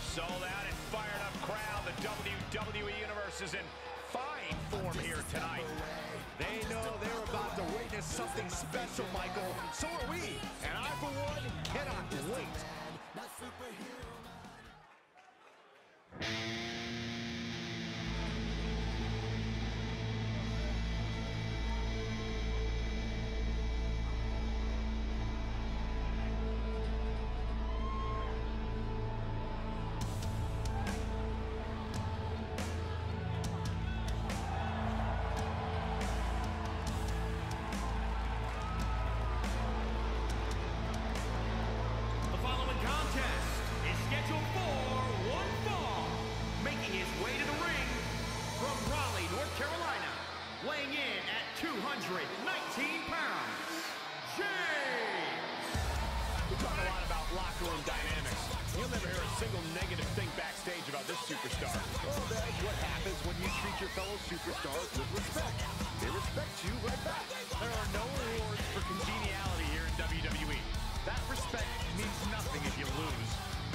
Sold out and fired up crowd. The WWE Universe is in fine form here tonight. They know they're about to witness something special, Michael. So are we. And I, for one, cannot wait. Weighing in at 219 pounds, James! We talk a lot about locker room dynamics. You'll never hear a single negative thing backstage about this superstar. Well, that's what happens when you treat your fellow superstars with respect. They respect you right back. There are no rewards for congeniality here in WWE. That respect means nothing if you lose.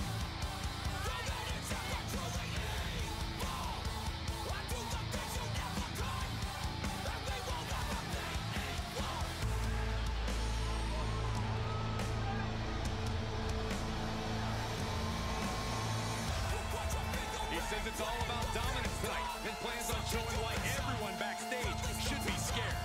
Says it's all about dominance tonight and plans on showing why everyone backstage should be scared.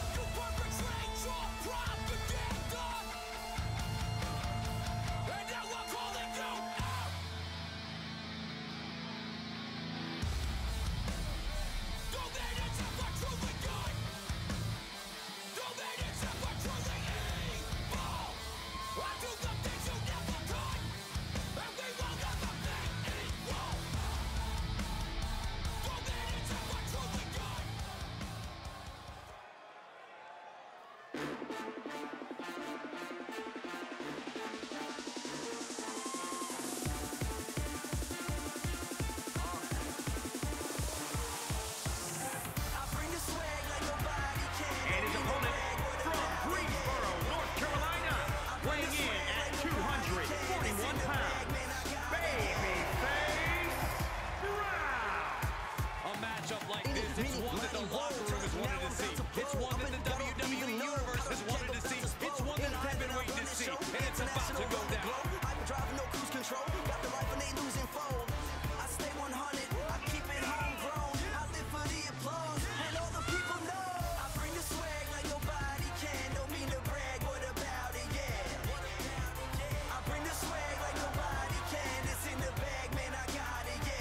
It's one that the locker room has wanted to see. It's one that the WWE Universe has wanted to see. It's one that I've been waiting to see. And it's about to go down. I've been driving no cruise control. Got the life and they losing fold. I stay 100. I keep it homegrown. I live for the applause. And all the people know. I bring the swag like nobody can. Don't mean to brag. What about it? Yeah. I bring the swag like nobody can. It's in the bag, man. I got it. Yeah.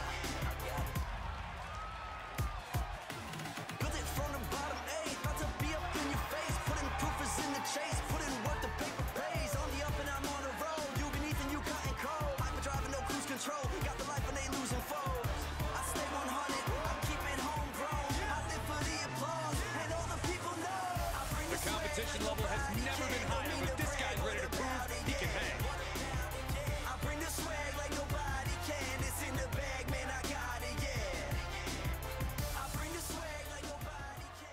From the bottom, about to be up in your face. Putting proof is in the chase. Putting work the paper pays. On the up and I'm on the road. You beneath and you cutting cold. I've been driving no cruise control. Got the life and they losing fold. I stay 100. I keep it homegrown. I live for the applause. And all the people know. The competition level has never been higher, but this guy's ready to prove he can hang. I bring the swag like nobody can. It's in the bag, man. I got it, yeah. I bring the swag like nobody can.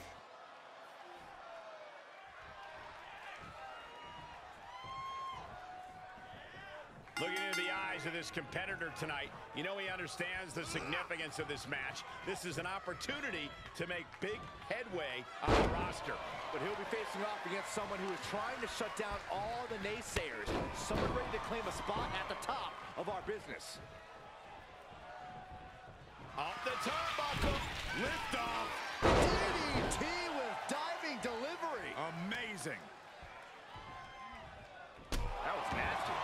Looking into the eyes of this competitor tonight, you know he understands the significance of this match. This is an opportunity to make big headway on the roster. But he'll be facing off against someone who is trying to shut down all the naysayers. Someone ready to claim a spot at the top of our business. Off the turnbuckle, lift off. DDT with diving delivery. Amazing. That was nasty.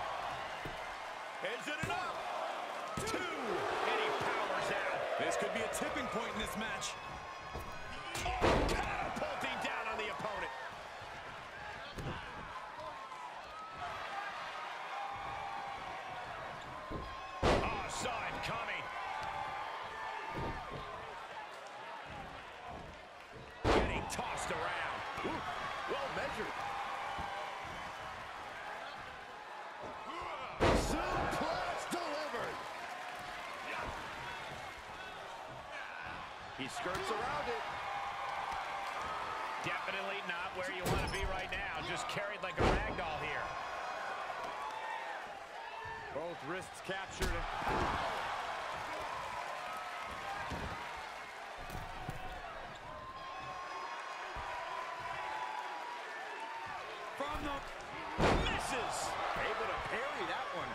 Is it enough? 2, and he powers out. This could be a tipping point in this match. Oh, catapulting down on the opponent. Oh, saw it coming. Getting tossed around. Ooh, well measured. Suplex delivered. He skirts around it. Definitely not where you want to be right now. Just carried like a ragdoll here. Both wrists captured. From the... Misses. Able to parry that one.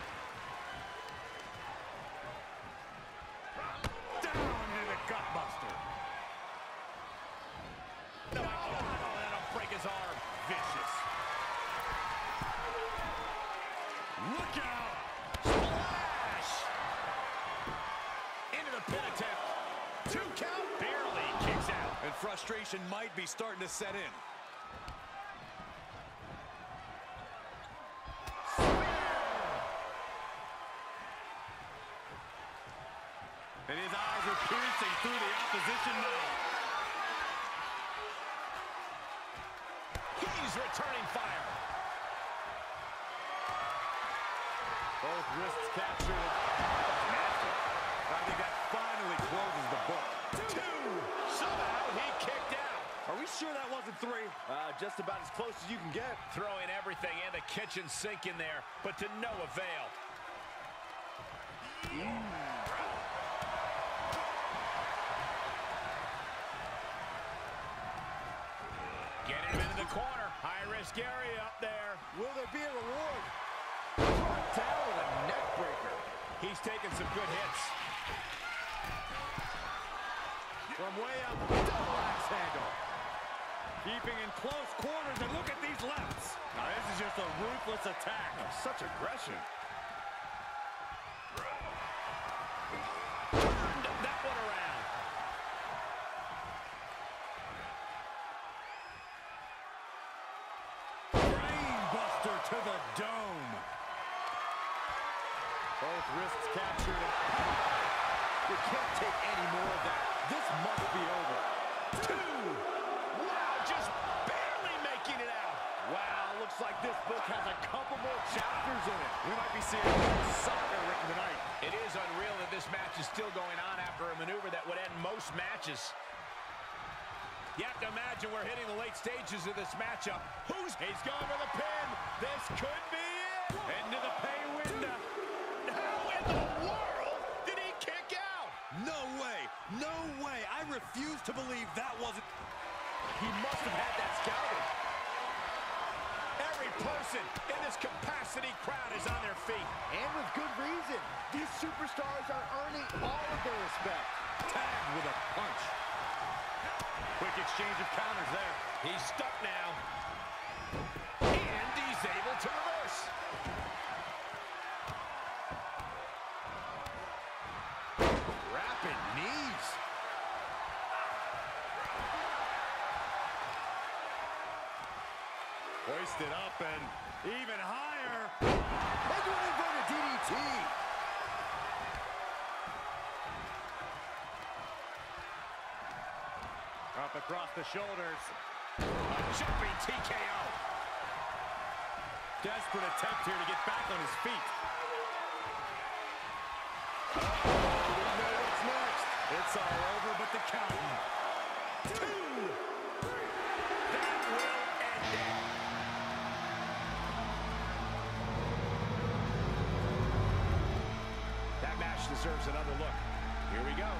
Down into the gutbuster. No, that'll break his arm. Vicious. Look out! Splash! Into the pin attempt. 2 count. Barely kicks out. And frustration might be starting to set in. And his eyes are piercing through the opposition now. He's returning fire. Both wrists captured. I think that finally closes the book. 2. Somehow he kicked out. Are we sure that wasn't 3? Just about as close as you can get. Throwing everything in the kitchen sink in there, but to no avail. Get him into the corner. High-risk area up there. Will there be a reward? Brought down with a neck breaker. He's taking some good hits. From way up, double axe handle. Keeping in close quarters, and look at these lefts. Now, this is just a ruthless attack. Such aggression. Turned that one around. Brainbuster to the dome. Both wrists captured. You can't take any more of that. This must be over. 2. Wow, just barely making it out. Wow, looks like this book has a couple more chapters in it. We might be seeing more soccer written tonight. It is unreal that this match is still going on after a maneuver that would end most matches. You have to imagine we're hitting the late stages of this matchup. He's going for the pin. This could be it. Into the pay window. How in the world did he kick out? No way. No way. I refuse to believe that wasn't... He must have had that scouted. Every person in this capacity crowd is on their feet. And with good reason. These superstars are earning all of their respect. Tagged with a punch. Quick exchange of counters there. He's stuck now. And he's able to reverse. Rapid knees. Hoisted up and even higher. Into an inverted DDT. Up across the shoulders. A jumping TKO. Desperate attempt here to get back on his feet. We know what's next. It's all over but the counting. 2. That will end it. That match deserves another look. Here we go.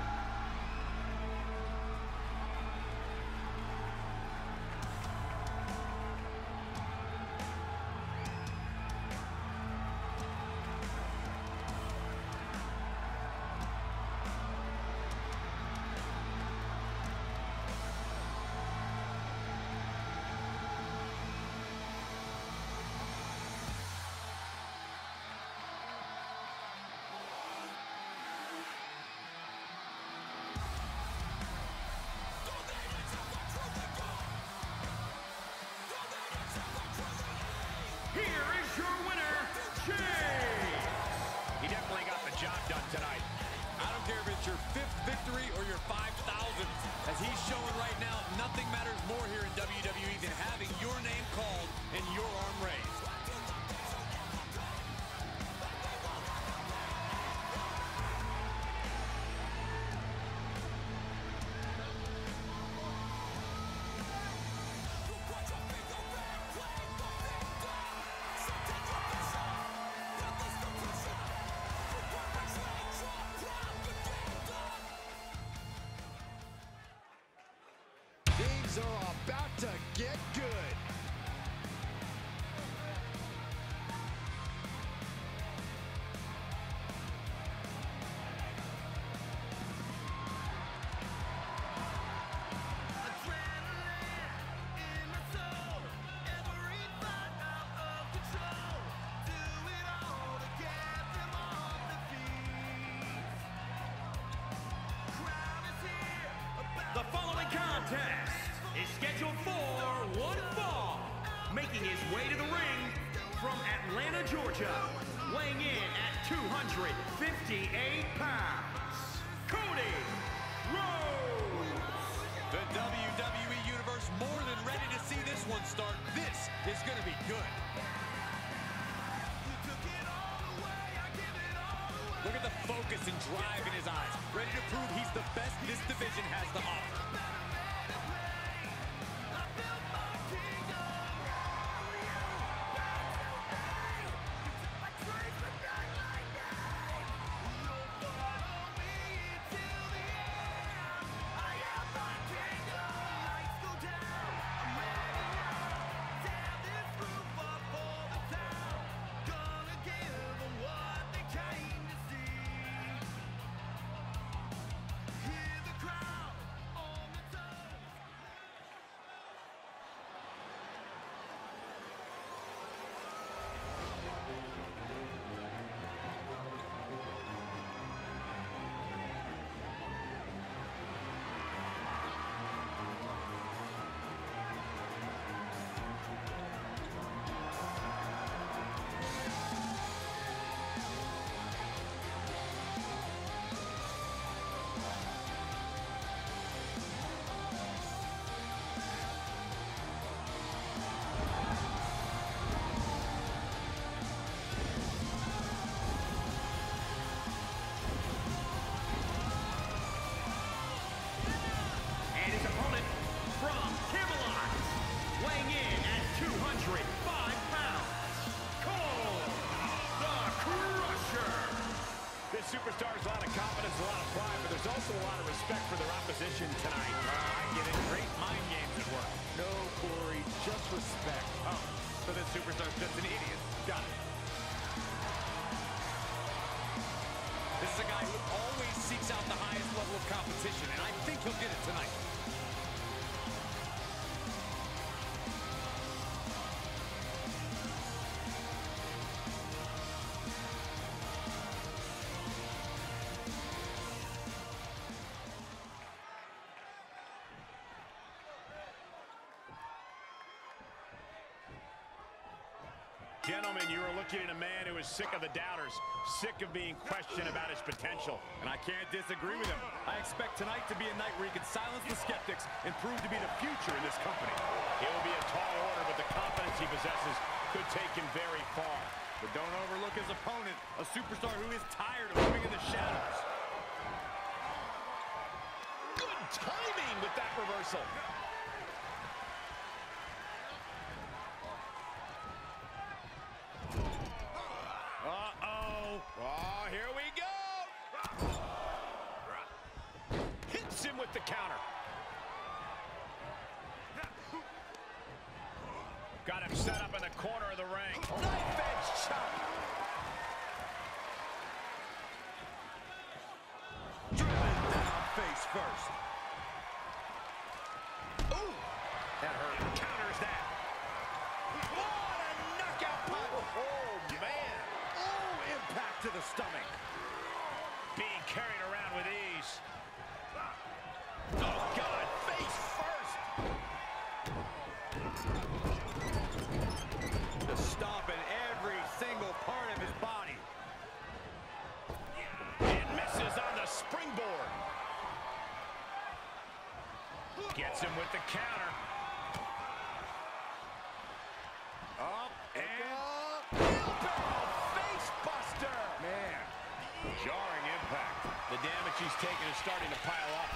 making his way to the ring from Atlanta, Georgia, weighing in at 258 pounds, Cody Rhodes. The WWE Universe more than ready to see this one start. This is going to be good. Look at the focus and drive in his eyes. Ready to prove he's the best this division has to offer. Superstars, a lot of confidence, a lot of pride, but there's also a lot of respect for their opposition tonight. I get it. Great mind games at work. No, Corey, just respect. Oh, so this superstar's just an idiot. Got it. This is a guy who always seeks out the highest level of competition, and I think he'll get it tonight. Gentlemen, you are looking at a man who is sick of the doubters, sick of being questioned about his potential. And I can't disagree with him. I expect tonight to be a night where he can silence the skeptics and prove to be the future in this company. It will be a tall order, but the confidence he possesses could take him very far. But don't overlook his opponent, a superstar who is tired of living in the shadows. Good timing with that reversal. Oh, here we go. Hits him with the counter. Got him set up in the corner of the ring. Knife edge chop. Driven down face first. Ooh, that hurt. Counters that. What a knockout punch. Oh, man. Oh, impact to the stomach. Being carried around with ease. Oh, God, face first. The stomp in every single part of his body. And misses on the springboard. Gets him with the counter. Up and wheelbarrow face buster. Man. Jarring impact. The damage he's taken is starting to pile up.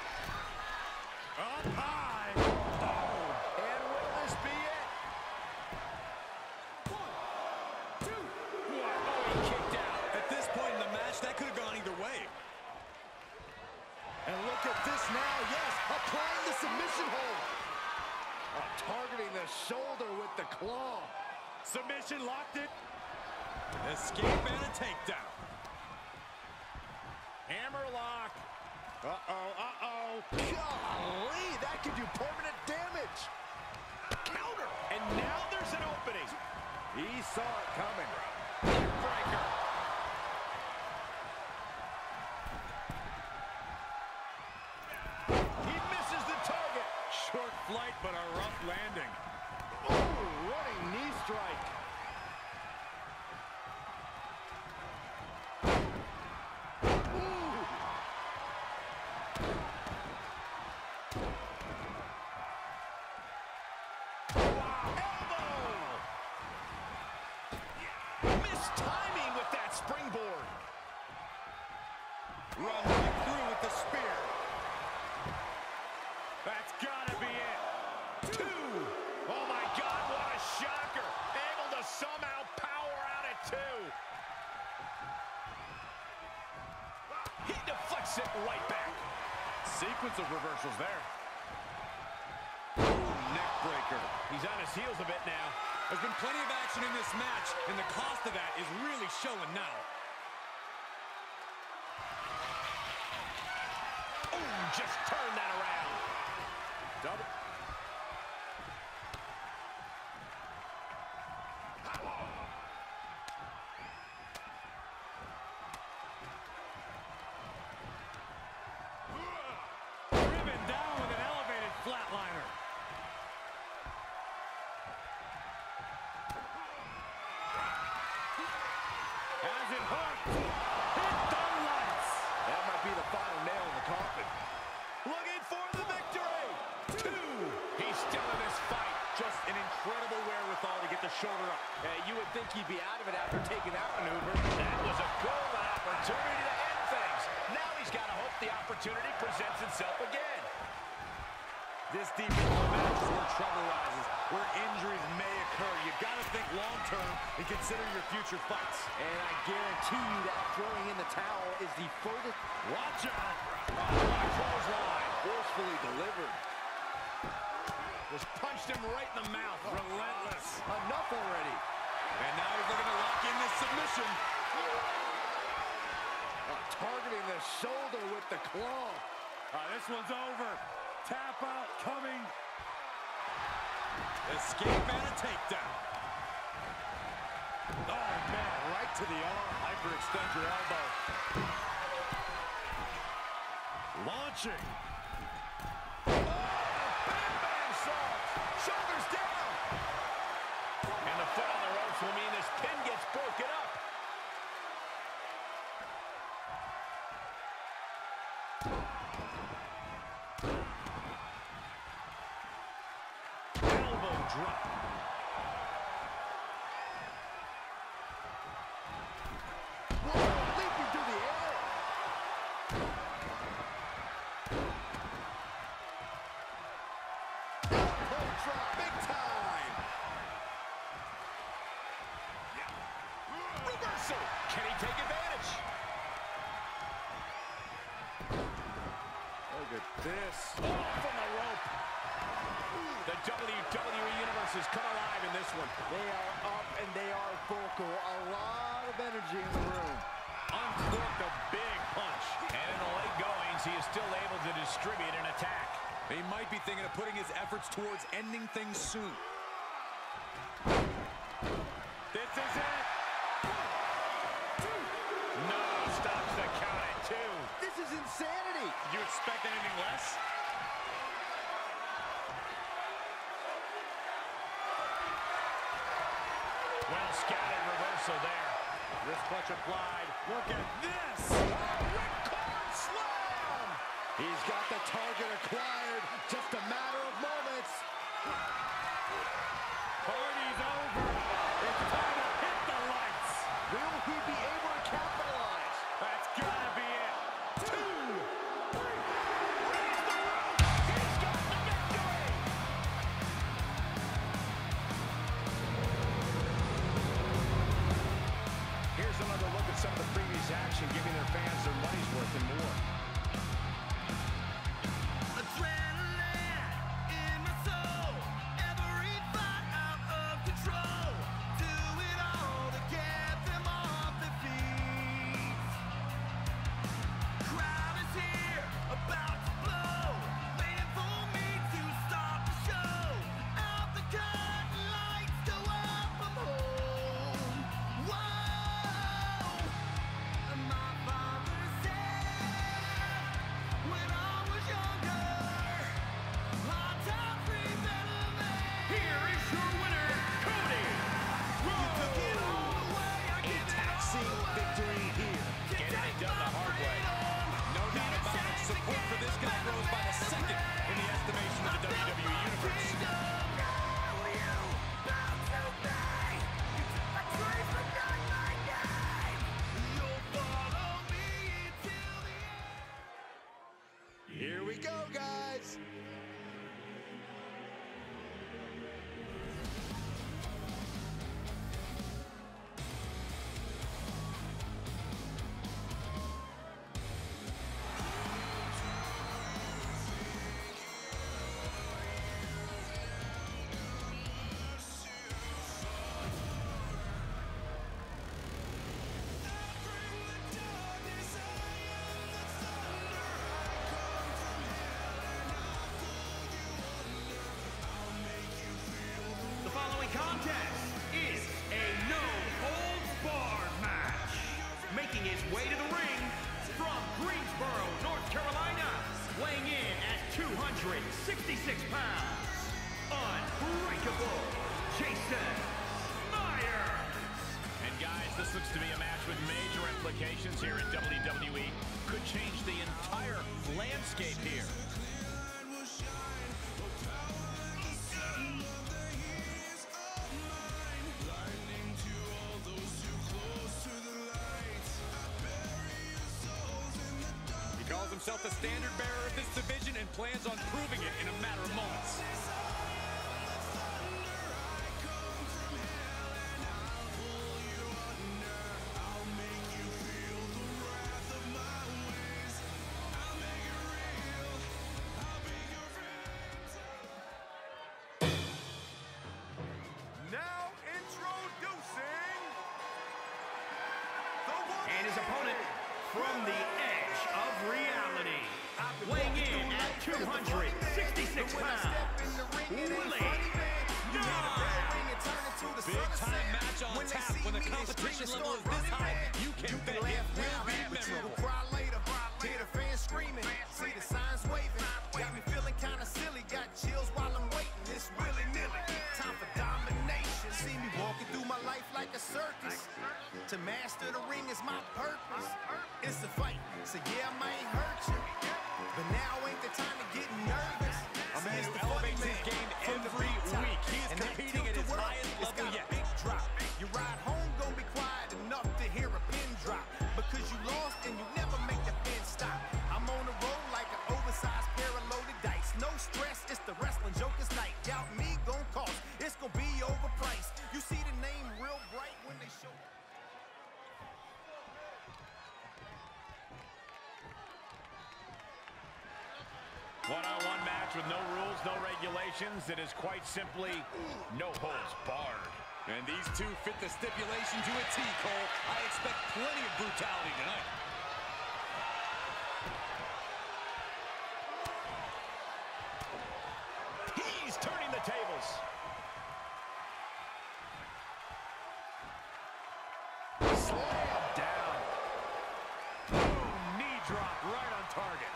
Up high. Oh. And will this be it? 1, 2. Oh, he kicked out. At this point in the match, that could have gone either way. And look at this now. Yes, applying the submission hold. Targeting the shoulder with the claw. Submission locked it. Escape and a takedown. Hammerlock. Uh-oh. Golly, that could do permanent damage. Counter. And now there's an opening. He saw it coming. Breaker. He misses the target. Short flight, but a rough landing. Ooh, running strike. Timing with that springboard. Run right through with the spear. That's gotta be it. 2. Oh my God, what a shocker. Able to somehow power out at 2. He deflects it right back. Sequence of reversals there. Ooh, neck breaker. He's on his heels a bit now. There's been plenty of action in this match, and the cost of that is really showing now. Oh, just turn that around. Double. Driven down with an elevated flatliner. Has it hooked. Hit the lights. That might be the final nail in the coffin. Looking for the victory. 2. He's still in this fight. Just an incredible wherewithal to get the shoulder up. You would think he'd be out of it after taking that maneuver. That was a golden opportunity to end things. Now he's got to hope the opportunity presents itself again. This deep into the match is where trouble rises, where injuries may occur. You've got to think long-term and consider your future fights. And I guarantee you that throwing in the towel is the furthest. Watch out. Clothesline. Forcefully delivered. Just punched him right in the mouth. Relentless. Enough already. And now he's looking to lock in this submission. Targeting the shoulder with the claw. This one's over. Tap out coming. Escape and a takedown. Oh, man, right to the arm. Hyperextend your elbow. Launching. Shoulders down. And the foot on the ropes will mean this pin gets broken up. Elbow drop. Leaping through the air. Elbow drop. Big time. Reversal. Can he take advantage? Look at this. Oh, from the rope. The WWE Universe has come alive in this one. They are up and they are vocal. A lot of energy in the room. Uncorked a big punch. And in the late goings, he is still able to distribute an attack. He might be thinking of putting his efforts towards ending things soon. This is it. No, stops the count at 2. This is insanity. Did you expect anything less? Well scouted reversal there. Wrist clutch applied. Look at this. Ripcord slam! He's got the target acquired. Just a matter of moments. Party's over. It's time to hit the lights. Will he be able to capitalize? That's gotta be it. 2, 3. Raise the roof. He's got the victory. Here's another look at some of the previous action, giving their fans their money's worth and more. Adrenaline in my soul, every fight out of control. Do it all. done the hard way. No doubt about it. Support for this guy grows by the second in the estimation of the WWE Universe. Here we go, guys. Contest is a no-holds-barred match. Making his way to the ring from Greensboro, North Carolina, weighing in at 266 pounds, unbreakable Jason Myers. And guys, this looks to be a match with major implications here in WWE. Could change the entire landscape here. Calls himself the standard bearer of this division and plans on proving it in a matter of moments. Now introducing the one and his opponent from the edge of reality, weighing in at 266 pounds, Willie Big-time match on tap. When the competition level is this high, you can bet it will be memorable. Hear the fans screaming, see the signs waving. Got me feeling kind of silly, got chills while I'm waiting. It's willy-nilly, time for domination. See me walking through my life like a circus. To master the ring is my purpose. It's a fight, so yeah, I might hurt you. But now ain't the time to get nervous. A man who elevates his game every week. He is competing at his highest level yet. Big drop. Your ride home gonna be quiet enough to hear a pin drop. Because you lost and you never make the pin stop. I'm on the road like an oversized pair of loaded dice. No stress, it's the wrestling joker's night. Doubt me gon' cost, it's gon' be overpriced. You see the name real bright when they show. One-on-one match with no rules, no regulations. It is quite simply no holds barred. And these two fit the stipulation to a T, Cole. I expect plenty of brutality tonight. He's turning the tables. Slam down. Boom, knee drop right on target.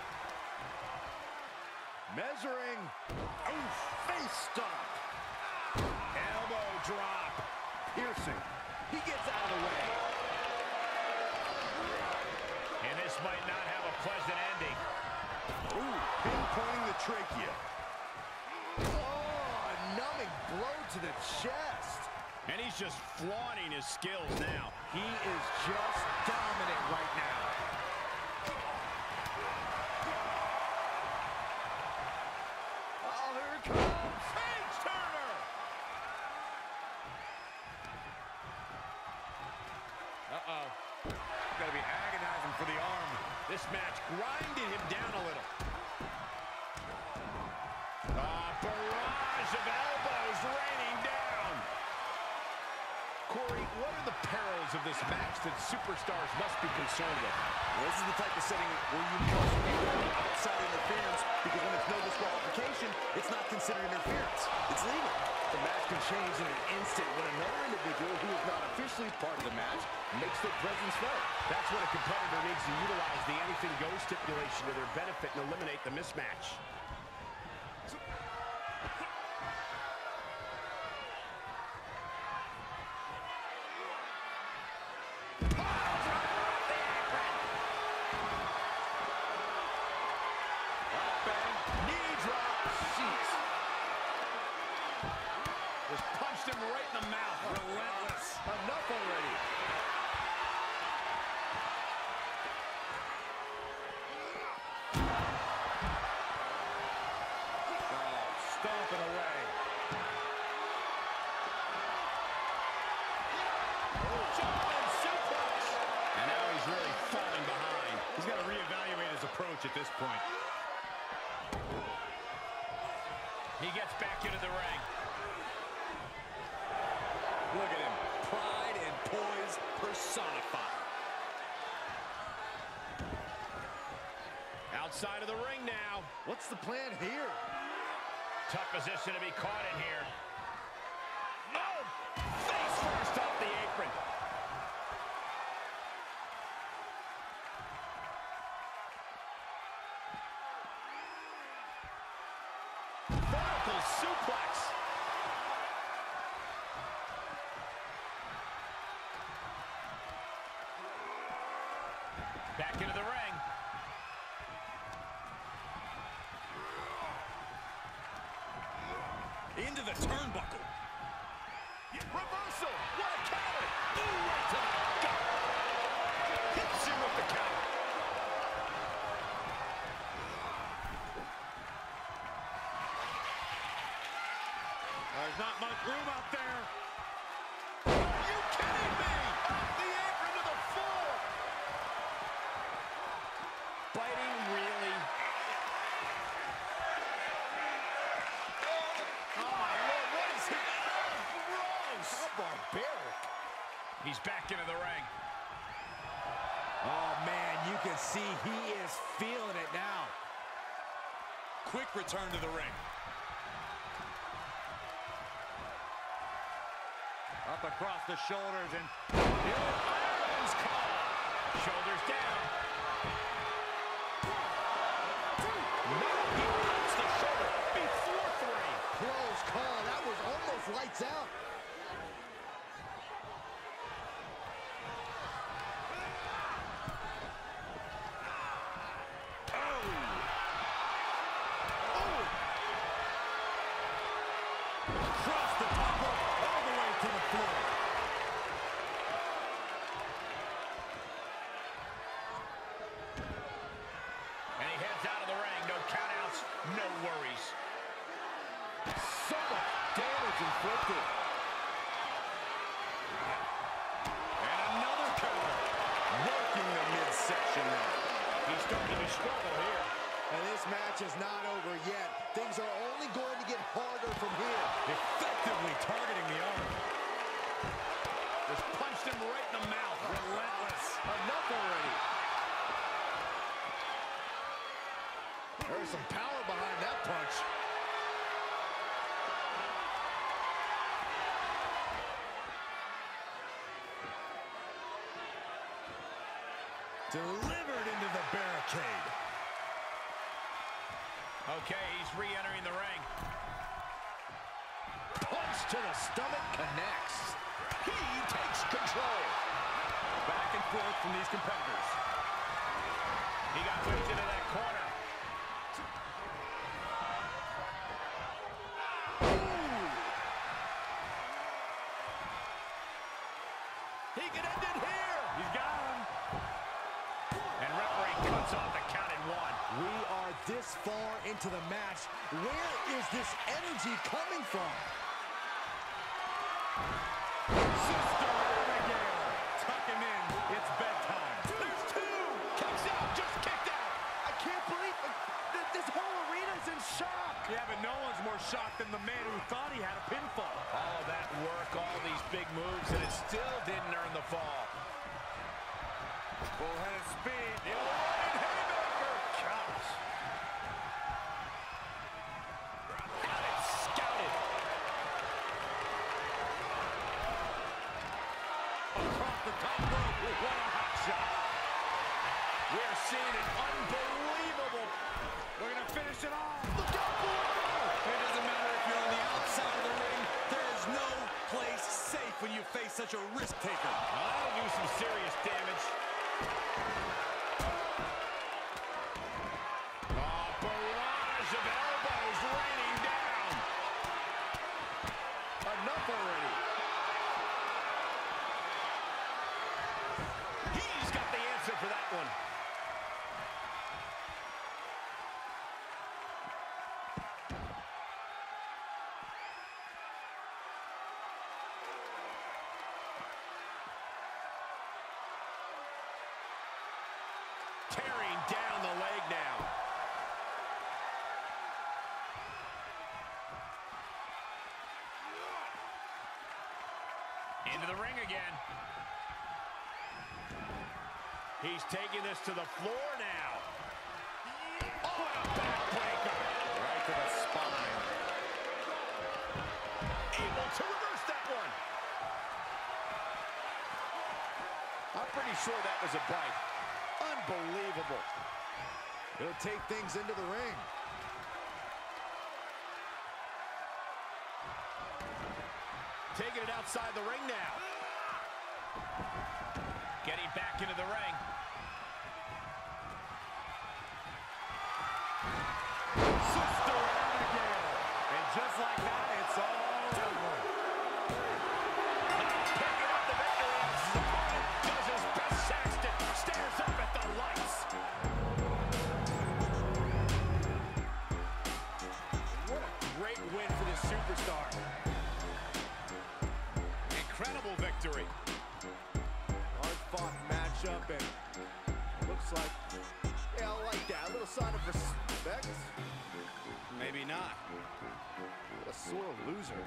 Measuring. Oh, face stop. Elbow drop. Piercing. He gets out of the way. And this might not have a pleasant ending. Ooh, pinpointing the trachea. Oh, a numbing blow to the chest. And he's just flaunting his skills now. He is just dominant right now. Oh, here it comes. Page Turner. Uh-oh. Gotta be agonizing for the arm. This match grinded him down a little. Barrage of elbows raining down. Corey, what are the perils of this match that superstars must be concerned with? Well, this is the type of setting where you must be outside interference, because when it's no disqualification, it's not considered interference. It's legal. The match can change in an instant when another individual who is not officially part of the match makes their presence felt. That's when a competitor needs to utilize the anything goes stipulation to their benefit and eliminate the mismatch. coach at this point. He gets back into the ring. Look at him. Pride and poise personified. Outside of the ring now. What's the plan here? Tough position to be caught in here. No! Face first off the apron. Vertical suplex. Back into the ring. Into the turnbuckle. Reversal. What a counter. Ooh, right to the gut. Hits you with the counter. There's not much room out there. Are you kidding me? Off the apron to the floor. Biting, really? Oh, my Lord, what is he? Oh, gross. How barbaric. He's back into the ring. Oh, man, you can see he is feeling it now. Quick return to the ring. Up across the shoulders and Iron's call. Shoulders down. No, he pops the shoulder before three. Close call. That was almost lights out. Across the top rope, all the way to the floor. And he heads out of the ring. No countouts, no worries. So much damage inflicted. And another counter. Working the midsection now. He's starting to struggle here. And this match is not over yet. Things are only going to get harder from here. Effectively targeting the arm. Just punched him right in the mouth. Relentless. Enough already. There's some power behind that punch. Delivered into the barricade. Okay, he's re-entering the ring. Punch to the stomach connects. He takes control. Back and forth from these competitors. He got whipped into that corner. He can end it here. He's got him. And referee cuts off the count at one. We are this far into the match. Where is this energy coming from? Sister Abigail. Tuck him in. It's bedtime. There's two. Kicks out. Just kicked out. I can't believe it. This whole arena's in shock. Yeah, but no one's more shocked than the man who thought he had a pinfall. All of that work, all these big moves, and it still didn't earn the fall. Full head of speed. The overhead haymaker. Chops. Got it scouted. Across the top rope. What a hot shot. We're seeing an unbelievable. We're going to finish it off. Look out below. It doesn't matter if you're on the outside of the ring. There is no place safe when you face such a risk taker. That'll do some serious damage. Barrage of elbows raining down. Enough already. He's got the answer for that one. Tearing down the leg now. the ring again. He's taking this to the floor now. Oh, what a backbreaker. Right to the spine. Able to reverse that one. I'm pretty sure that was a bite. Unbelievable. He'll take things into the ring. Taking it outside the ring now. Getting back into the ring. Sister Abigail. And just like that, it's all over. Picking up the victory. His opponent does his best. Saxton stares up at the lights. What a great win for this superstar. Incredible victory. Hard-fought matchup, and looks like, yeah, I like that. A little sign of respect. Maybe not. What a sore loser.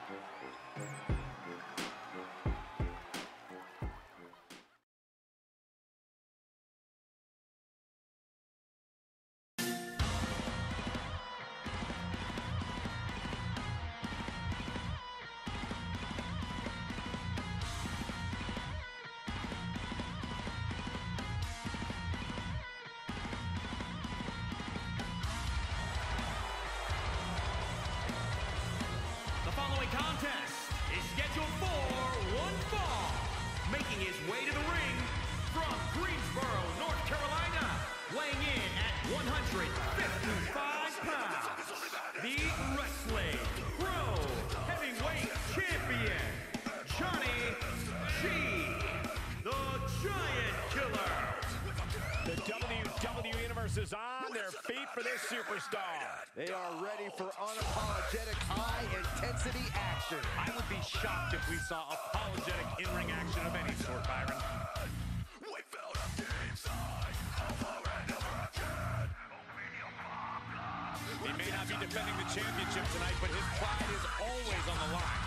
The following contest is scheduled for one fall. Making his way to the ring from Greensboro, North Carolina, weighing in at 155 pounds, the Wrestling Pro Heavyweight Champion, Johnny G, the Giant Killer. The WWE Universe is on their feet for this superstar. They are ready for unapologetic high-intensity action. I would be shocked if we saw apologetic in-ring action of any sort, Byron. He may not be defending the championship tonight, but his pride is always on the line.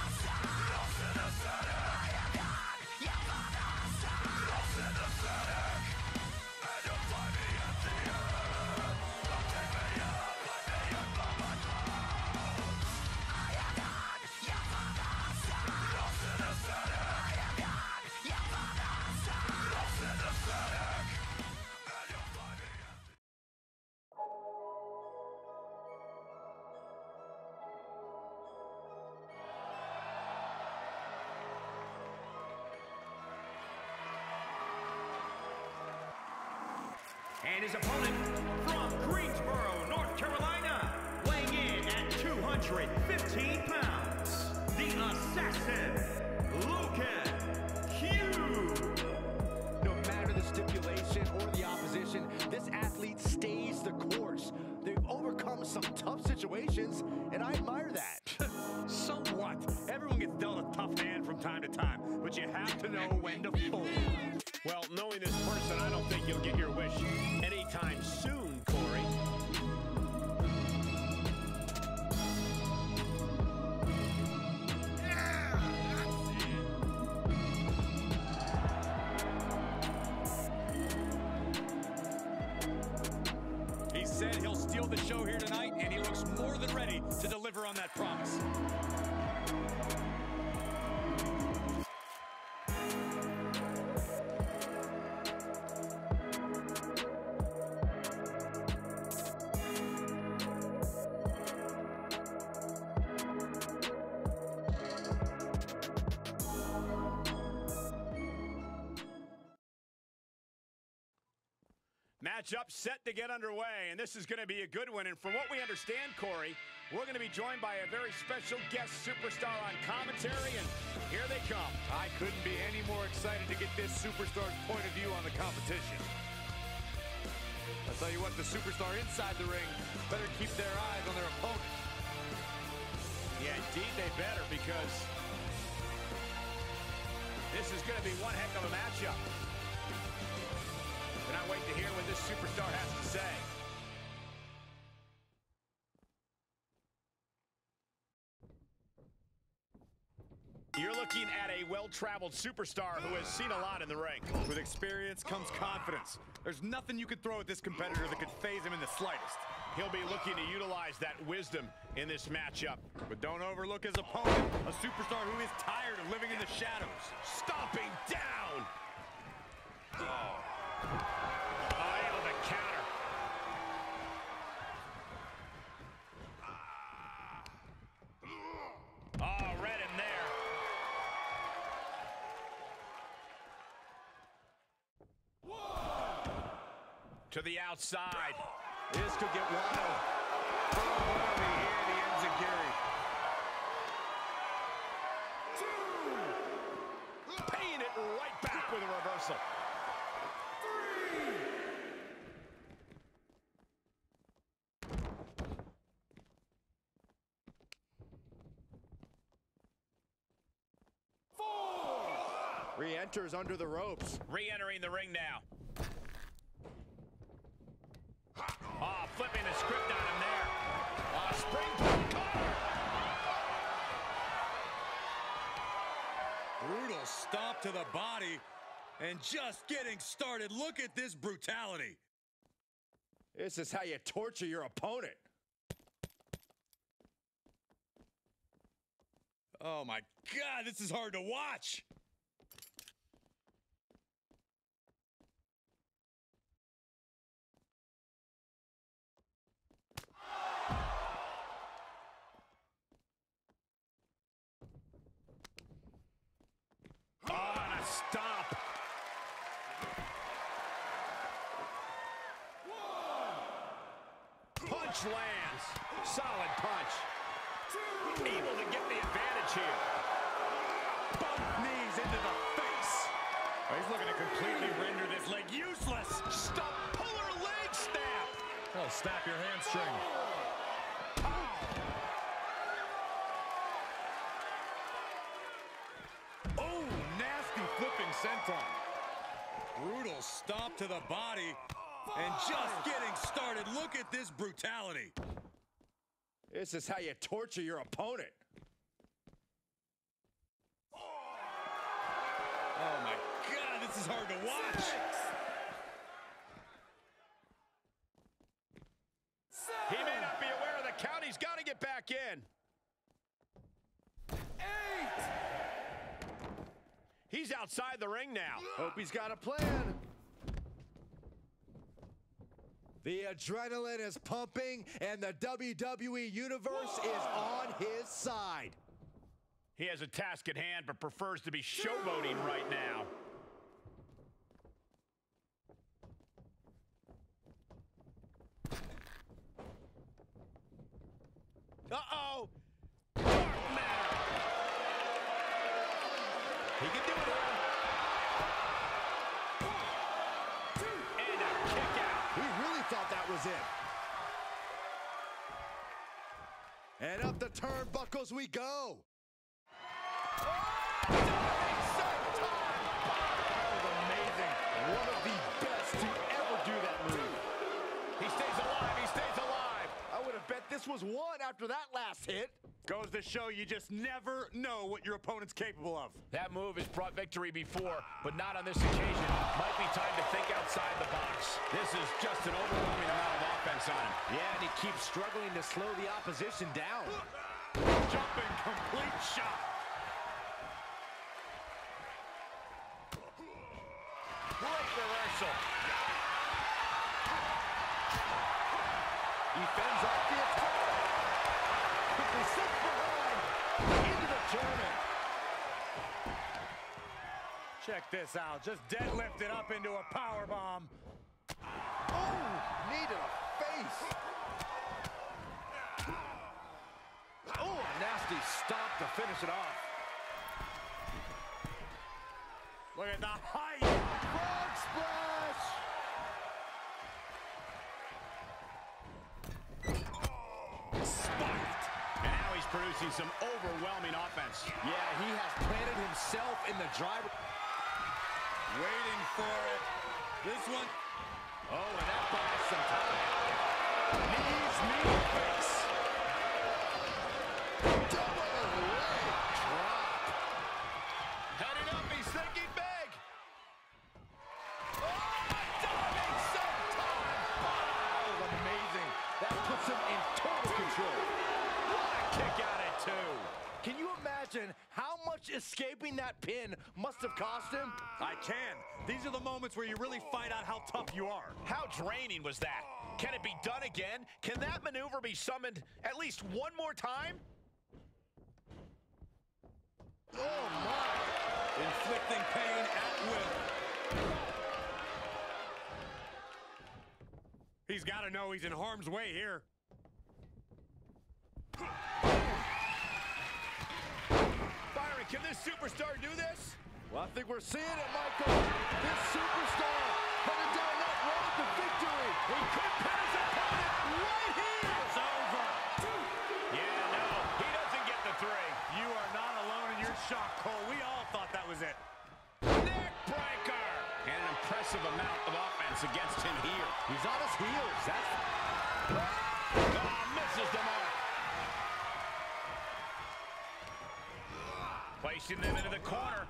And his opponent from Greensboro, North Carolina, weighing in at 215 pounds, the Assassin, Logan Hughes. No matter the stipulation or the opposition, this athlete stays the course. They've overcome some tough situations, and I admire that. So what? Everyone gets dealt a tough hand from time to time, but you have to know when to fold. Well, knowing this person, I don't think you'll get your wish anytime soon, Corey. He said he'll steal the show here tonight, and he looks more than ready to deliver on that promise. Matchup set to get underway, and this is going to be a good one. And from what we understand, Corey, we're going to be joined by a very special guest superstar on commentary, and here they come. I couldn't be any more excited to get this superstar's point of view on the competition. I'll tell you what, the superstar inside the ring better keep their eyes on their opponent. Yeah, indeed they better, because this is going to be one heck of a matchup. Cannot wait to hear what this superstar has to say. You're looking at a well-traveled superstar who has seen a lot in the ring. With experience comes confidence. There's nothing you could throw at this competitor that could phase him in the slightest. He'll be looking to utilize that wisdom in this matchup. But don't overlook his opponent, a superstar who is tired of living in the shadows. Stomping down. Oh, able to counter. Oh, read him there. To the outside. This could get wild. From where we hear the enziguri. Paying it right back with a reversal. Re-enters under the ropes. Re-entering the ring now. Oh, flipping the script on him there. Springboard cover. Brutal stomp to the body. And just getting started. Look at this brutality. This is how you torture your opponent. Oh my God, this is hard to watch. Stop. Punch lands. Solid punch. Able to get the advantage here. Both knees into the face. Oh, he's looking to completely render this leg useless. Stop puller leg snap. Oh, snap your hamstring. Oh, nasty flipping senton. Brutal stomp to the body. And just getting started. Look at this brutality. This is how you torture your opponent. Oh my God, this is hard to watch. He may not be aware of the count. He's got to get back in. 8. He's outside the ring now. Hope he's got a plan. The adrenaline is pumping, and the WWE Universe is on his side. He has a task at hand, but prefers to be showboating right now. Uh-oh! Dark matter! He can do it all. And a kick out. He really thought that was it. And up the turnbuckles we go. That was amazing. One of the best to ever do that move. He stays alive. He stays alive. I would have bet this was one after that last hit. Goes to show you just never know what your opponent's capable of. That move has brought victory before, but not on this occasion. Might be time to think outside the box. This is just an overwhelming amount of offense on him. Yeah, and he keeps struggling to slow the opposition down. Jumping complete shot. Great reversal. He fends off the attack. Quickly sits behind. Into the German. Check this out. Just deadlifted up into a powerbomb. Oh, knee to the face. Oh, a nasty stop to finish it off. Look at the height. Frog splash. Spiked. And now he's producing some overwhelming offense. Yeah, he has planted himself in the driver. Waiting for it. This one. Oh, and that buys some time. Knees, knee to face. Double leg drop. escaping that pin must have cost him? I can. These are the moments where you really find out how tough you are. How draining was that? Can it be done again? Can that maneuver be summoned at least one more time? Oh, my. Inflicting pain at will. He's got to know he's in harm's way here. Byron, can this superstar do this? Well, I think we're seeing it, Michael. This superstar headed down that road to victory. He could pin his opponent right here. It's over. Yeah, no, he doesn't get the 3. You are not alone in your shock, Cole. We all thought that was it. Neck breaker. And an impressive amount of offense against him here. He's on his heels. That's... Oh, misses the mark. Placing them into the corner.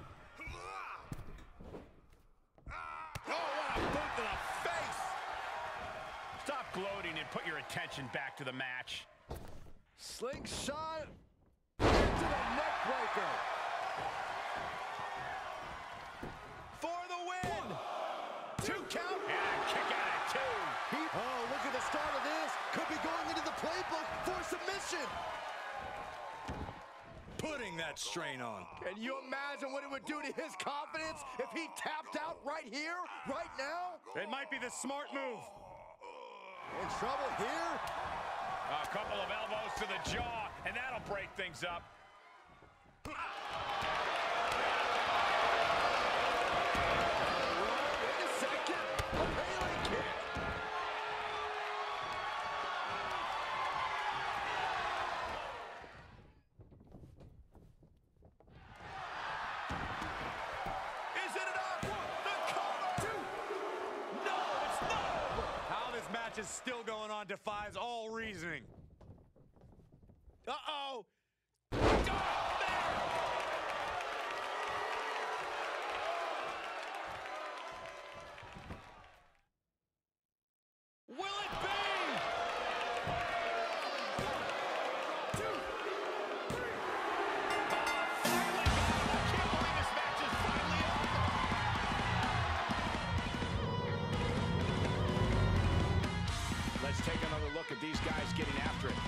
Oh, what a boot to the face. Stop gloating and put your attention back to the match. Slingshot into the neck breaker. For the win. 2 count. And a kick out at 2. Oh, look at the start of this. Could be going into the playbook for submission. Putting that strain on. Can you imagine what it would do to his confidence if he tapped out right here, right now? It might be the smart move. In trouble here. A couple of elbows to the jaw, and that'll break things up. Wait a second. A Pele kick. Is it enough? The cover! No, it's not! How this match is still going on defies all reasoning. Uh-oh! Will it be? 2, 3. Finally, I can't believe this match is finally over. Let's take another look at these guys getting after it.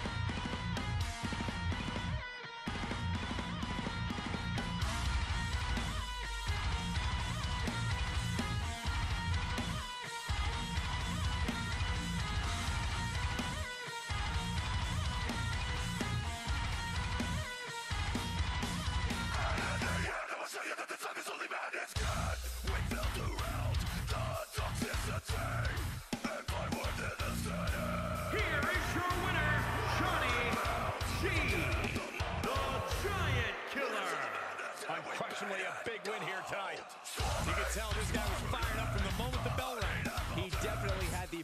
Here is your winner, Johnny G, the Giant Killer. Unquestionably a big win here tonight. You can tell this guy was fired up from the moment the bell rang. He definitely had the